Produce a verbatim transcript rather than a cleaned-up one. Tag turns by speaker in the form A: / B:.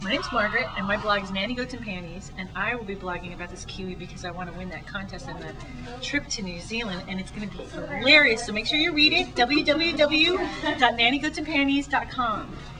A: My name's Margaret, and my blog is Nanny Goats and Panties, and I will be blogging about this kiwi because I want to win that contest and the trip to New Zealand, and it's going to be hilarious. So make sure you read it, w w w dot nanny goats and panties dot com.